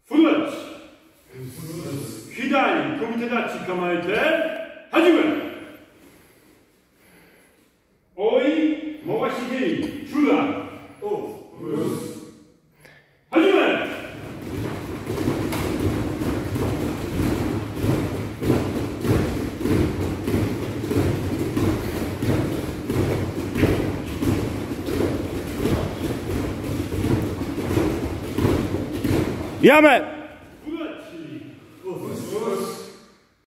フルッチ左組み手立ち構えて始め追い回し蹴り中段始めやめ